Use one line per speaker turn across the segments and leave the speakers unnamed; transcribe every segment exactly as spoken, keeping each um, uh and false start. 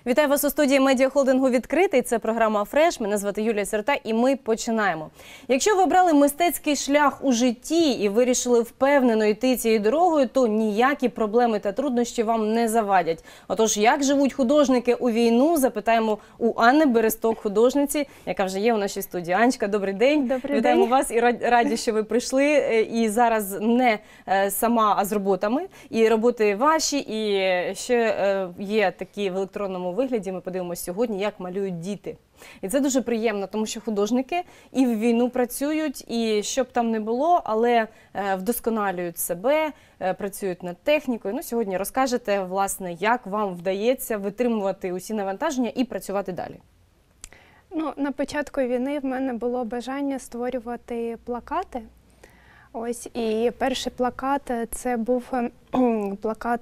Вітаю вас у студії медіахолдингу «Відкритий». Це програма «Фреш». Мене звати Юлія Сирота і ми починаємо. Якщо ви обрали мистецький шлях у житті і вирішили впевнено йти цією дорогою, то ніякі проблеми та труднощі вам не завадять. Отож, як живуть художники у війну, запитаємо у Анни Бересток, художниці, яка вже є у нашій студії. Анечка, добрий день.
Добрий
Вітаємо
день.
вас і раді, що ви прийшли. І зараз не сама, а з роботами. І роботи ваші, і ще є такі в електронному вигляді. Ми подивимося сьогодні, як малюють діти. І це дуже приємно, тому що художники і в війну працюють, і що б там не було, але вдосконалюють себе, працюють над технікою. Ну, сьогодні розкажете, власне, як вам вдається витримувати усі навантаження і працювати далі.
Ну, на початку війни в мене було бажання створювати плакати. Ось, і перший плакат – це був плакат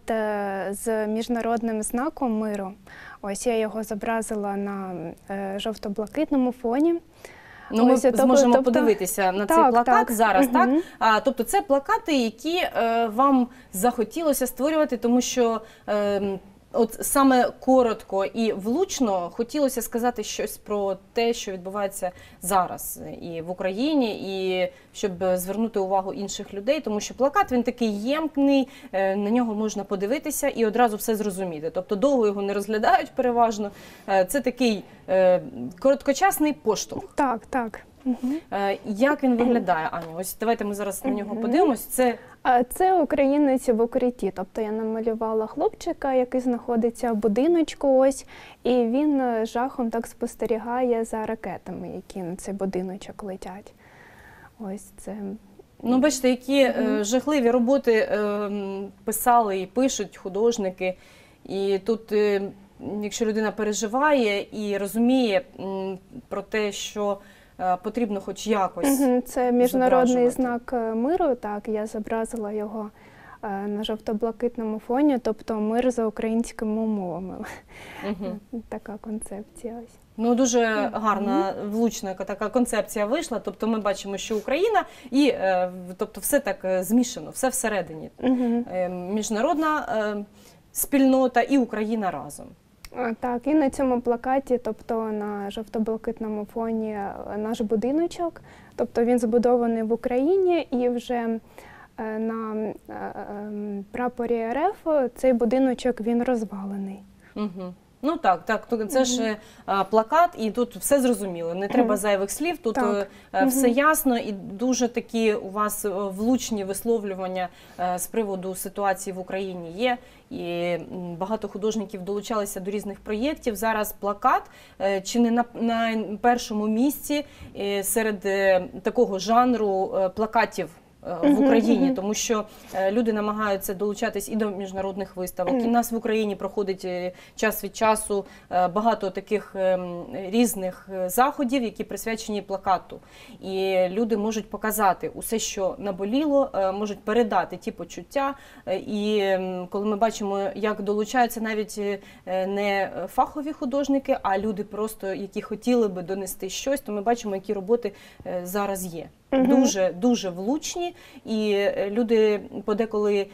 з міжнародним знаком миру. Ось, я його зобразила на жовто-блакитному фоні.
Ну, ми
Ось,
зможемо
тобто,
подивитися на
так,
цей плакат
так.
зараз,
Угу.
так? А, тобто це плакати, які е, вам захотілося створювати, тому що е, от саме коротко і влучно хотілося сказати щось про те, що відбувається зараз і в Україні, і щоб звернути увагу інших людей, тому що плакат, він такий ємкний, на нього можна подивитися і одразу все зрозуміти. Тобто довго його не розглядають переважно. Це такий е, короткочасний поштовх.
Так, так. Угу.
Як він виглядає, Аню? Ось давайте ми зараз на нього подивимось. Це
Це українець в укритті. Тобто я намалювала хлопчика, який знаходиться в будиночку, ось, і він жахом так спостерігає за ракетами, які на цей будиночок летять. Ось це.
Ну, бачите, які mm-hmm. е, жахливі роботи е, писали і пишуть художники. І тут, е, якщо людина переживає і розуміє м, про те, що потрібно хоч якось.
Це міжнародний знак миру, так, я зобразила його на жовто-блакитному фоні, тобто мир за українськими умовами. Угу. Така концепція. Ось.
Ну, дуже гарна, влучна така концепція вийшла, тобто ми бачимо, що Україна і, тобто, все так змішано, все всередині. Угу. Міжнародна спільнота і Україна разом.
Так, і на цьому плакаті, тобто на жовто-блакитному фоні наш будиночок, тобто він збудований в Україні і вже на прапорі РФ цей будиночок, він розвалений.
Угу. Ну так, так, це ж а, плакат, і тут все зрозуміло, не треба зайвих слів, тут так. а, все ясно, і дуже такі у вас влучні висловлювання а, з приводу ситуації в Україні є, і багато художників долучалися до різних проєктів. Зараз плакат а, чи не на, на першому місці а, серед а, такого жанру а, плакатів в Україні, тому що люди намагаються долучатись і до міжнародних виставок. І в нас в Україні проходить час від часу багато таких різних заходів, які присвячені плакату. І люди можуть показати усе, що наболіло, можуть передати ті почуття. І коли ми бачимо, як долучаються навіть не фахові художники, а люди просто, які хотіли би донести щось, то ми бачимо, які роботи зараз є. Дуже, дуже влучні, і люди подеколи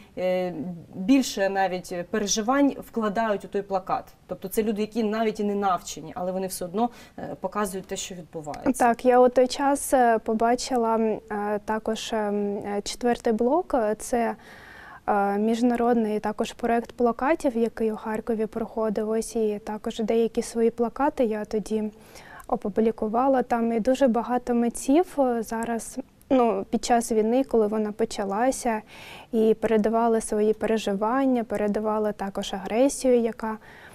більше навіть переживань вкладають у той плакат. Тобто це люди, які навіть і не навчені, але вони все одно показують те, що відбувається.
Так, я у той час побачила також четвертий блок, це міжнародний також проєкт плакатів, який у Харкові проходив, ось, і також деякі свої плакати я тоді опублікувала там, і дуже багато митців зараз, ну, під час війни, коли вона почалася, і передавали свої переживання, передавали також агресію, яка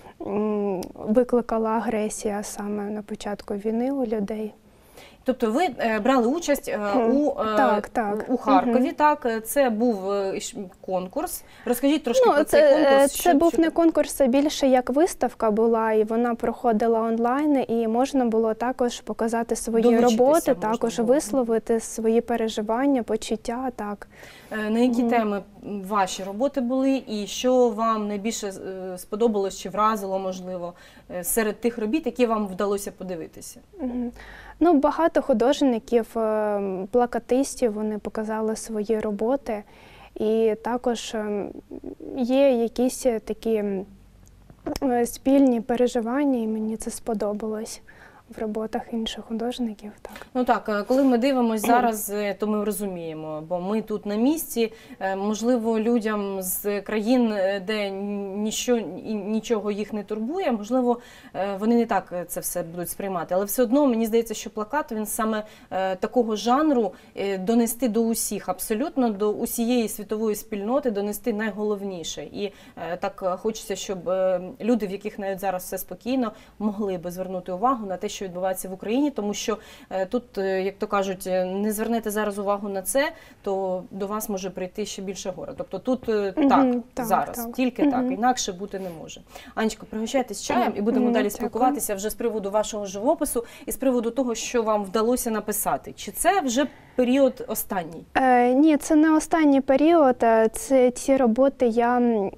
м, викликала агресія саме на початку війни у людей.
Тобто ви брали участь у,
так, так.
у Харкові, угу. так? Це був конкурс. Розкажіть трошки ну, про
це,
цей конкурс.
Це
що,
був
що...
не конкурс, а більше як виставка була, і вона проходила онлайн, і можна було також показати свої
Долучитися
роботи, також було. Висловити свої переживання, почуття. Так.
На які угу. теми ваші роботи були, і що вам найбільше сподобалось чи вразило, можливо, серед тих робіт, які вам вдалося подивитися?
Угу. Ну, багато художників, плакатистів, вони показали свої роботи. І також є якісь такі е, спільні переживання, і мені це сподобалось в роботах інших художників. Так.
Ну так, коли ми дивимося зараз, то ми розуміємо, бо ми тут на місці, можливо, людям з країн, де ніщо, нічого їх не турбує, можливо, вони не так це все будуть сприймати, але все одно мені здається, що плакат, він саме такого жанру донести до усіх, абсолютно до усієї світової спільноти, донести найголовніше. І так хочеться, щоб люди, в яких навіть зараз все спокійно, могли би звернути увагу на те, що відбувається в Україні, тому що е, тут, е, як то кажуть, не звернете зараз увагу на це, то до вас може прийти ще більше горе. Тобто тут е,
Угу,
так,
так,
зараз,
так.
тільки
Угу.
так, інакше бути не може. Анечко, пригощайтесь чаєм і будемо
Угу,
далі
дякую.
спілкуватися вже з приводу вашого живопису і з приводу того, що вам вдалося написати. Чи це вже період останній?
Е, ні, це не останній період, це ці роботи я е,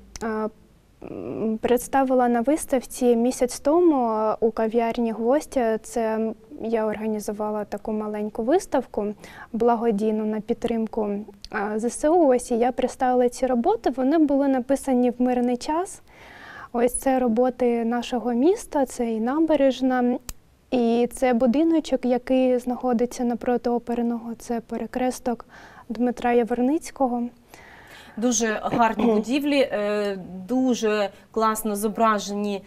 представила на виставці місяць тому у кав'ярні «Гвоздь». Це я організувала таку маленьку виставку благодійну на підтримку зе се у. Ось і я представила ці роботи. Вони були написані в мирний час. Ось це роботи нашого міста, це і набережна, і це будиночок, який знаходиться напроти оперного. Це перекресток Дмитра Яворницького.
Дуже гарні будівлі, дуже класно зображені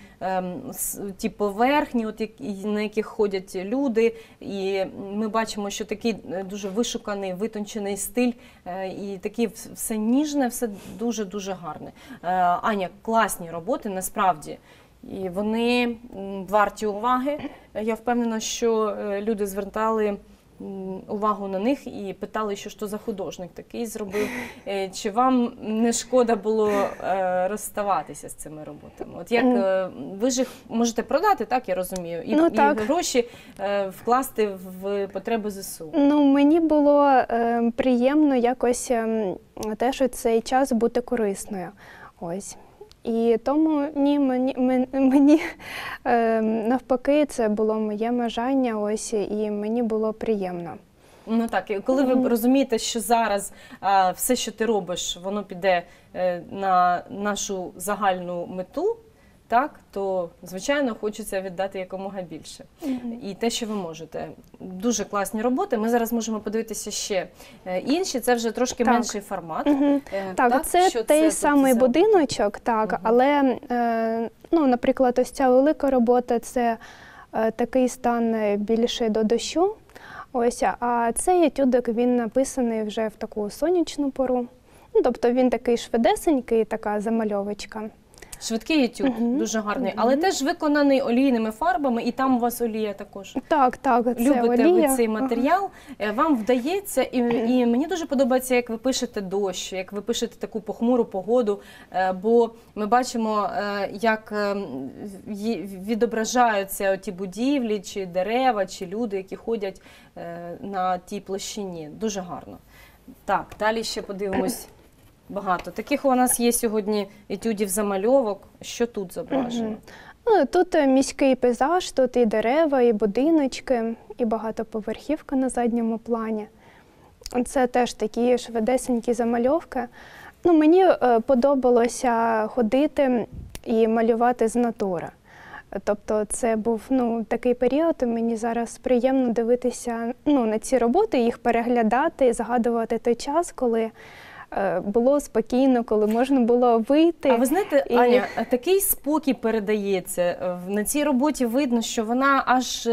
ті поверхні, от, на яких ходять люди. І ми бачимо, що такий дуже вишуканий, витончений стиль, і таке все ніжне, все дуже-дуже гарне. Аня, класні роботи, насправді. І вони варті уваги. Я впевнена, що люди звертали увагу на них і питали, що ж то за художник такий зробив. Чи вам не шкода було розставатися з цими роботами? От як ви ж їх можете продати, так я розумію, і,
ну,
і
так.
гроші вкласти в потреби зе се у?
Ну, мені було е, приємно якось е, теж у цей час бути корисною. Ось. І тому ні, мені, мені е, навпаки, це було моє бажання, ось, і мені було приємно.
Ну так, і коли ви розумієте, що зараз а, все, що ти робиш, воно піде е, на нашу загальну мету, так, то, звичайно, хочеться віддати якомога більше. Mm-hmm. І те, що ви можете. Дуже класні роботи. Ми зараз можемо подивитися ще інші. Це вже трошки так. менший формат.
Mm-hmm. Е, так, так, це що той це самий будиночок, так, mm-hmm. але, е, ну, наприклад, ось ця велика робота – це е, такий стан більше до дощу. Ось, а цей етюдик, він написаний вже в таку сонячну пору. Ну, тобто він такий швидесенький, така замальовочка.
Швидкий етюд, uh-huh. дуже гарний, uh-huh. але теж виконаний олійними фарбами, і там у вас олія також.
Так, так, це
любите
олія.
ви цей матеріал, uh-huh. вам вдається, і, і мені дуже подобається, як ви пишете дощ, як ви пишете таку похмуру погоду, бо ми бачимо, як відображаються ті будівлі, чи дерева, чи люди, які ходять на тій площині. Дуже гарно. Так, далі ще подивимось. Багато. Таких у нас є сьогодні етюдів замальовок. Що тут зображено?
Угу. Ну, тут міський пейзаж, тут і дерева, і будиночки, і багатоповерхівка на задньому плані. Це теж такі швидесенькі замальовки. Ну, мені подобалося ходити і малювати з натури. Тобто це був, ну, такий період, мені зараз приємно дивитися, ну, на ці роботи, їх переглядати, згадувати той час, коли було спокійно, коли можна було вийти.
А ви знаєте, і... Аня, такий спокій передається. На цій роботі видно, що вона аж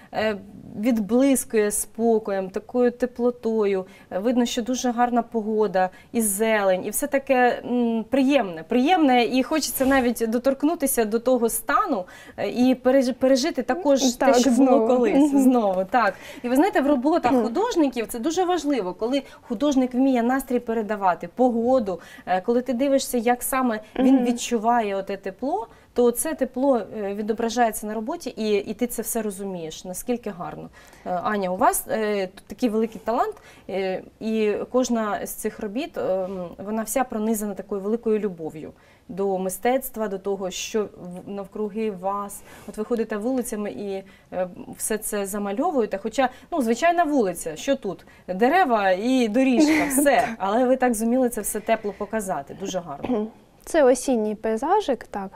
відблискує спокоєм, такою теплотою. Видно, що дуже гарна погода, і зелень, і все таке м, приємне. Приємне, і хочеться навіть доторкнутися до того стану і пережити також
так,
те, що
знову.
було колись. Знову, так. І ви знаєте, в роботах художників це дуже важливо, коли художник вміє настрій передавати, погоду, коли ти дивишся, як саме він відчуває оте тепло, то це тепло відображається на роботі, і, і ти це все розумієш, наскільки гарно. Аня, у вас е, такий великий талант, е, і кожна з цих робіт, е, вона вся пронизана такою великою любов'ю до мистецтва, до того, що навкруги вас. От ви ходите вулицями і е, все це замальовуєте, хоча, ну, звичайна вулиця, що тут? Дерева і доріжка, все. Але ви так зуміли це все тепло показати, дуже гарно.
Це осінній пейзажик, так.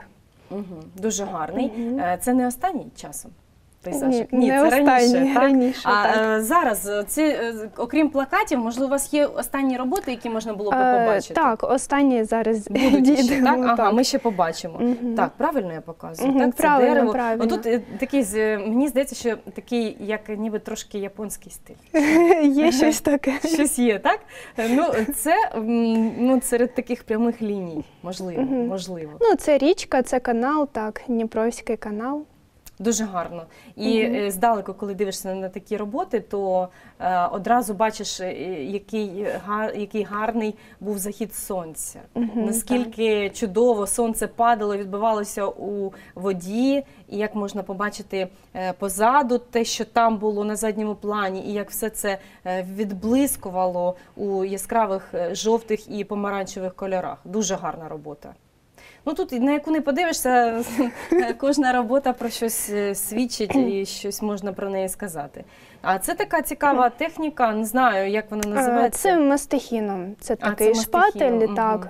Угу. Дуже гарний.
Мгм.
Е, Це не останній часом? Пейзажик?
Ні, не
це
останній,
раніше, так?
раніше,
А
так.
е, зараз, е, ці, е, окрім плакатів, можливо, у вас є останні роботи, які можна було б
Е,
побачити?
Так, останні зараз
Будуть ще,
дійдемо,
так? Ага,
так.
ми ще побачимо.
Мгм.
Так, правильно я показую?
Мгм,
Так, це
правильно,
дерево.
правильно.
Отут е, такий, з- мені здається, що такий, як ніби трошки японський стиль.
Є щось таке.
Щось є, так? Е, Ну, це м, ну, серед таких прямих ліній, можливо,
Мгм.
можливо.
Ну, це річка, це канал, так, Дніпровський канал.
Дуже гарно. І
Мгм.
е, здалеку, коли дивишся на такі роботи, то е, одразу бачиш, е, який, га- який гарний був захід сонця.
Мгм,
Наскільки чудово сонце падало, відбивалося у воді, і як можна побачити е, позаду те, що там було на задньому плані, і як все це е, відблискувало у яскравих е, жовтих і помаранчевих кольорах. Дуже гарна робота. Ну тут на яку не подивишся, кожна робота про щось е, свідчить і щось можна про неї сказати. А це така цікава техніка, не знаю, як вона
Е,
називається.
Це мастихіном. Це
А,
такий
це
шпатель,
мастихіном,
так,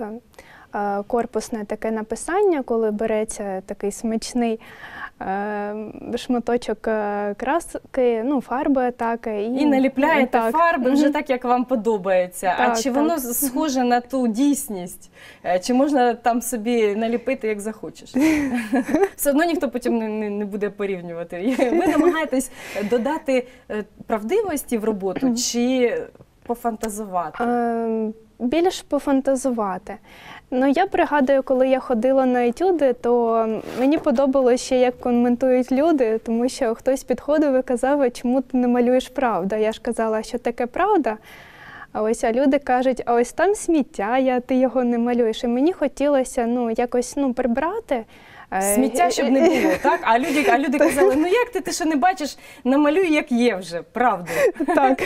е, корпусне таке написання, коли береться такий смачний е, шматочок е, краски, ну, фарби, так. І,
І наліпляєте
так.
фарби вже
Мгм.
так, як вам подобається. А
Так,
чи воно
так.
схоже на ту дійсність? Е, Чи можна там собі наліпити, як захочеш? Все одно ніхто потім не, не, не буде порівнювати. Ви намагаєтесь додати е, правдивості в роботу чи пофантазувати?
Е, Більш пофантазувати. Ну, я пригадую, коли я ходила на етюди, то мені подобалося ще, як коментують люди, тому що хтось підходив і казав, «А чому ти не малюєш правда? Я ж казала, що таке правда. А ось а люди кажуть, а ось там сміття, я, ти його не малюєш. І мені хотілося ну, якось ну, прибрати. Е,
Сміття, щоб не було, так? А люди, а люди казали, ну як ти, ти що не бачиш, намалюй, як є вже, правда.
Так.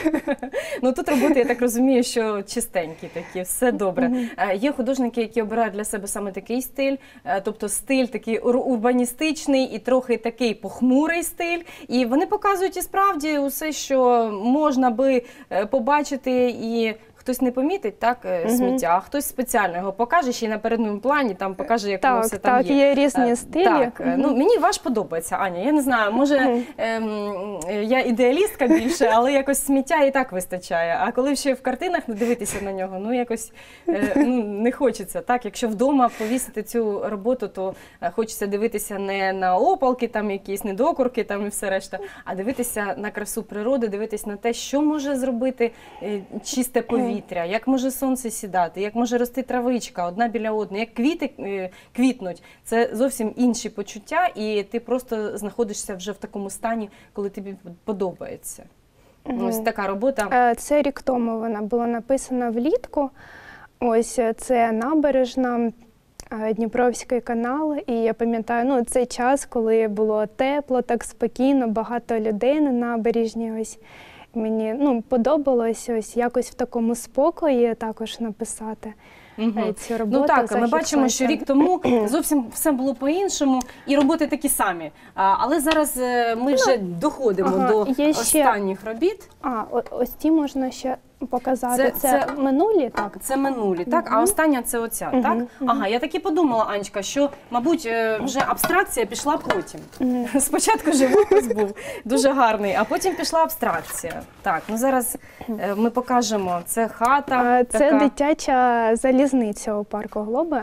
Ну тут роботи, я так розумію, що чистенькі такі, все добре. Е, Є художники, які обирають для себе саме такий стиль, е, тобто стиль такий ур- урбаністичний і трохи такий похмурий стиль. І вони показують і справді усе, що можна би е, побачити і хтось не помітить, так, е,
Мгм.
сміття, а хтось спеціально його покаже, ще й на передньому плані там покаже, як воно
Так,
все там
так,
є.
є різні
Е,
стилі.
Так, е,
Мгм.
ну мені ваш подобається, Аня. Я не знаю, може
Мгм.
ем, я ідеалістка більше, але якось сміття і так вистачає. А коли ще в картинах не дивитися на нього, ну якось е, ну, не хочеться. Так, якщо вдома повісити цю роботу, то е, хочеться дивитися не на опалки, там якісь недокурки, там і все решта, а дивитися на красу природи, дивитися на те, що може зробити е, чисте повітря, як може сонце сідати, як може рости травичка одна біля одної, як квіти е, квітнуть. Це зовсім інші почуття, і ти просто знаходишся вже в такому стані, коли тобі подобається.
Мгм.
Ось така робота.
Е, Це рік тому вона була написана влітку. Ось е, це набережна, е, Дніпровський канал. І я пам'ятаю, ну, цей час, коли було тепло, так спокійно, багато людей на набережні. Ось мені ну, подобалось ось якось в такому спокої також написати
Мгм.
е, цю роботу.
Ну так, ми
«Захід
бачимо, що
сонця».
рік тому зовсім все було по-іншому, і роботи такі самі. А, Але зараз е, ми вже доходимо
ага,
до
є ще-
останніх робіт.
А, о- ось ті можна ще показати.
Це-
Це,
це-
минулі, так?
Це минулі, так? А
Мгм.
остання це оця,
Мгм,
так?
мгм.
Ага, я так і подумала, Анечка, що, мабуть, е, вже абстракція пішла потім.
Мгм.
Спочатку живопис був дуже гарний, а потім пішла абстракція. Так, ну зараз е, ми покажемо. Це хата.
А, Це
така...
дитяча залізниця у парку Глоби.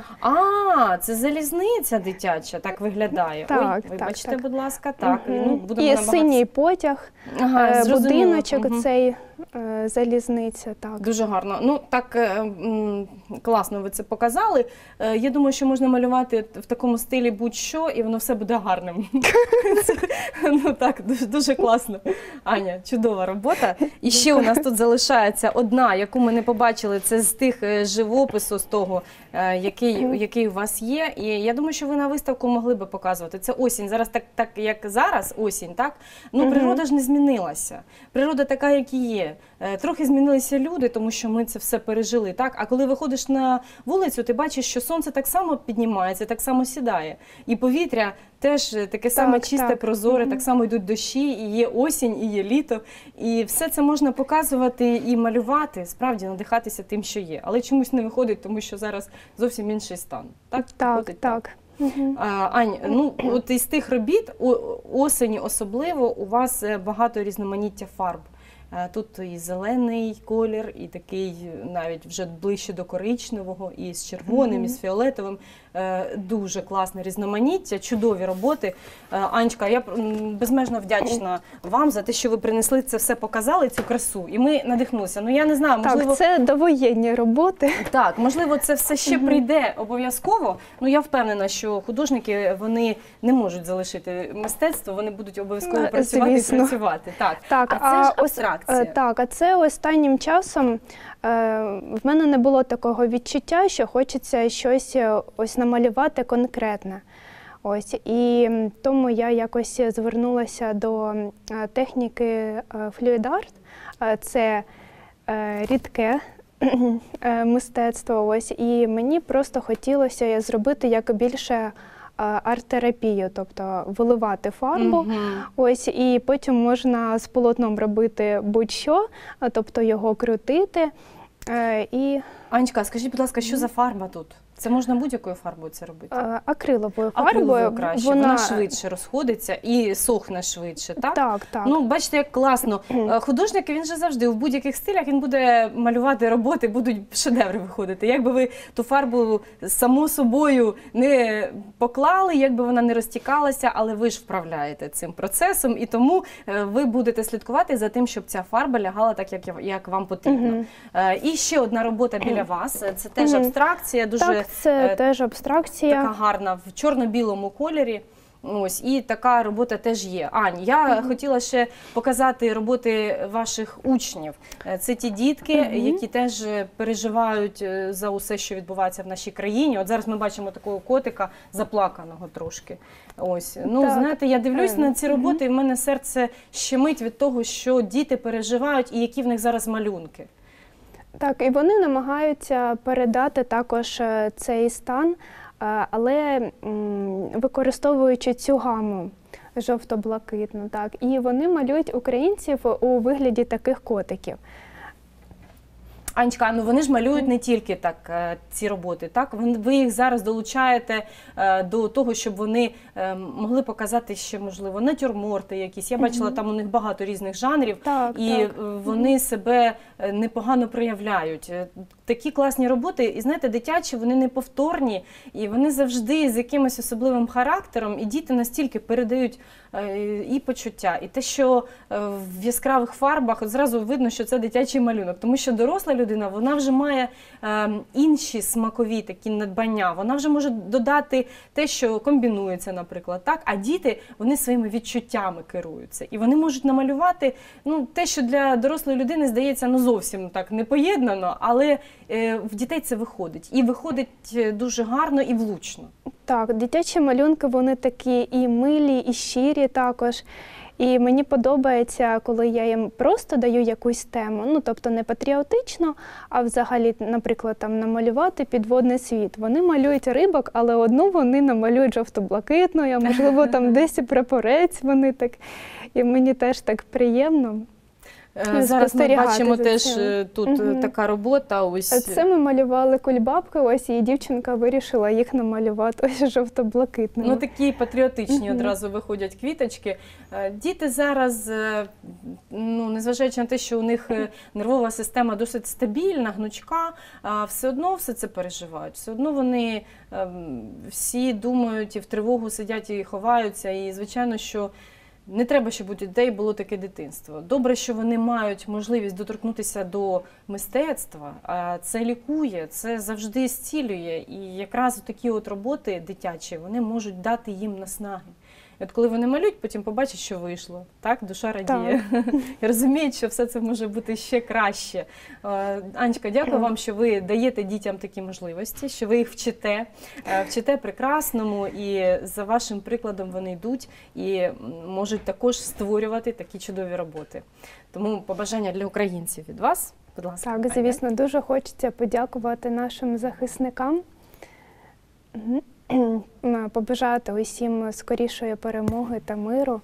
А, це залізниця дитяча, так виглядає.
Так,
Ой,
так,
вибачте,
так.
будь ласка, так.
Мгм.
Ну, будемо
І
намагатися.
синій потяг,
Ага,
е,
зрозуміло.
будиночок,
Мгм.
цей е, залізниця. Так.
Дуже гарно. Ну так е, м, класно ви це показали. Е, Я думаю, що можна малювати в такому стилі будь-що, і воно все буде гарним. Це, ну так, дуже, дуже класно. Аня, чудова робота. І ще у нас тут залишається одна, яку ми не побачили. Це з тих е, живопису, з того, е, який, який у вас є. І я думаю, що ви на виставку могли би показувати. Це осінь. Зараз так, так як зараз осінь, так? Ну,
Мгм.
природа ж не змінилася. Природа така, як і є. Е, Трохи змінилися люди, тому що ми це все пережили. Так? А коли виходиш на вулицю, ти бачиш, що сонце так само піднімається, так само сідає. І повітря теж таке саме чисте,
так.
прозоре,
Мгм.
так само йдуть дощі, і є осінь, і є літо. І все це можна показувати і малювати, справді надихатися тим, що є. Але чомусь не виходить, тому що зараз зовсім інший стан. Так,
Так,
Виходить
так. Угу.
А, Ань, ну от із тих робіт, о- осені особливо, у вас е, багато різноманіття фарб. Е, Тут і зелений колір, і такий навіть вже ближче до коричневого, і з червоним,
Мгм.
і з фіолетовим. Е, Дуже класне різноманіття, чудові роботи. Е, Анечка, я м, безмежно вдячна вам за те, що ви принесли це все, показали, цю красу. І ми надихнулися. Ну я не знаю, можливо,
Так, це довоєнні роботи.
так, можливо, це все ще прийде обов'язково. Ну я впевнена, що художники вони не можуть залишити мистецтво, вони будуть обов'язково
Ну,
працювати
звісно.
і працювати. Так,
Так,
а це ж
ос-
абстракція.
е, Так, а це останнім часом е, в мене не було такого відчуття, що хочеться щось е, ось намалювати конкретне. Ось, і м, тому я якось звернулася до м, е, техніки е, Fluid Art. Е, Це е, рідке е, мистецтво. Ось, і мені просто хотілося зробити як більше е, арт-терапію, тобто виливати фарбу.
Мгм.
Ось, і потім можна з полотном робити будь-що, а, тобто його крутити. Е, і
Анечка, скажіть, будь ласка, що за фарба тут? Це можна будь-якою фарбою це робити?
е, акриловою
Акриловою
фарбою
краще, вона... швидше розходиться і сохне швидше, так?
Так, так.
Ну, бачите, як класно. Е, Художник, він же завжди в будь-яких стилях, він буде малювати роботи, будуть шедеври виходити. Якби ви ту фарбу само собою не поклали, якби вона не розтікалася, але ви ж вправляєте цим процесом, і тому е, ви будете слідкувати за тим, щоб ця фарба лягала так, як, як вам потрібно.
Мгм.
Е, І ще одна робота біля вас, е, це теж
Мгм.
абстракція, дуже
Так, це
е,
теж абстракція.
така гарна, в чорно-білому кольорі. Ось, і така робота теж є. Ань, я
Мгм.
хотіла ще показати роботи ваших учнів. Е, Це ті дітки,
Мгм.
які теж е, переживають е, за усе, що відбувається в нашій країні. От зараз ми бачимо такого котика, заплаканого трошки. Ось, ну
Так.
знаєте, я дивлюсь
Е,
на ці
мгм.
роботи, і в мене серце щемить від того, що діти переживають і які в них зараз малюнки.
Так, і вони намагаються передати також е, цей стан, е, але м, використовуючи цю гаму жовто-блакитну. Так, і вони малюють українців у вигляді таких котиків.
Анечка, ну вони ж малюють не тільки так е, ці роботи, так? Ви, ви їх зараз долучаєте е, до того, щоб вони е, могли показати ще, можливо, натюрморти якісь. Я бачила,
Мгм.
там у них багато різних жанрів,
Так,
і
так.
е, вони себе е, непогано проявляють. Е, Такі класні роботи, і знаєте, дитячі, вони неповторні, і вони завжди з якимось особливим характером, і діти настільки передають е, і почуття, і те, що е, в яскравих фарбах, от зразу видно, що це дитячий малюнок, тому що доросла людина, вона вже має е, інші смакові такі надбання, вона вже може додати те, що комбінується, наприклад, так, а діти, вони своїми відчуттями керуються, і вони можуть намалювати, ну, те, що для дорослої людини здається, ну, зовсім так не поєднано, але е, в дітей це виходить, і виходить е, дуже гарно і влучно.
Так, дитячі малюнки, вони такі і милі, і щирі також. І мені подобається, коли я їм просто даю якусь тему, ну, тобто не патріотично, а взагалі, наприклад, там намалювати підводний світ. Вони малюють рибок, але одну вони намалюють жовто-блакитною, а можливо, там десь і прапорець вони так. І мені теж так приємно.
Е, Зараз ми
спостерігати
бачимо
за
теж
цим.
е, тут е,
Мгм.
така робота, ось.
Це ми малювали кульбабки, ось і дівчинка вирішила їх намалювати ось жовто-блакитними.
Ну, такі патріотичні
Мгм.
одразу виходять квіточки. Е, Діти зараз, е, ну, незважаючи на те, що у них е, нервова система досить стабільна, гнучка, а все одно все це переживають. Все одно вони ем, всі думають і в тривогу сидять і ховаються. І, звичайно, що не треба, щоб у дітей було таке дитинство. Добре, що вони мають можливість доторкнутися до мистецтва, а це лікує, це завжди зцілює. І якраз такі от роботи дитячі, вони можуть дати їм наснаги. І от коли вони малюють, потім побачать, що вийшло. Так, душа радіє. І розуміють, що все це може бути ще краще. Е, Анечка, дякую вам, що ви даєте дітям такі можливості, що ви їх вчите, е, вчите прекрасному, і за вашим прикладом вони йдуть і м, можуть також створювати такі чудові роботи. Тому побажання для українців від вас, будь ласка.
Так,
Аня.
звісно, дуже хочеться подякувати нашим захисникам, Мгм. побажати усім скорішої перемоги та миру.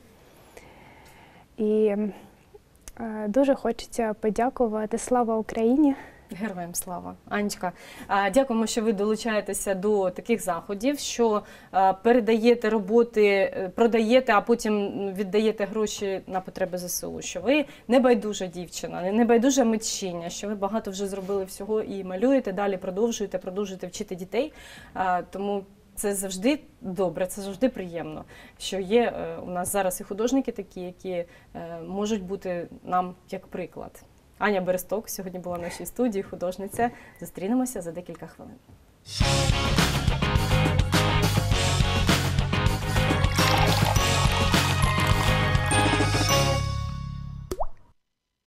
І е, дуже хочеться подякувати «Слава Україні»,
Героям слава. Анечка, а, дякуємо, що ви долучаєтеся до таких заходів, що а, передаєте роботи, е, продаєте, а потім віддаєте гроші на потреби ЗСУ, що ви небайдужа дівчина, не- небайдужа митчиня, що ви багато вже зробили всього і малюєте, далі продовжуєте, продовжуєте вчити дітей. А, тому це завжди добре, це завжди приємно, що є е, у нас зараз і художники такі, які е, можуть бути нам як приклад. Аня Бересток сьогодні була в нашій студії, художниця. Зустрінемося за декілька хвилин.